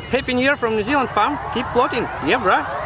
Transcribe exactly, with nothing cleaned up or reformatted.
Happy New Year from New Zealand, fam. Keep floating. Yeah, bruh.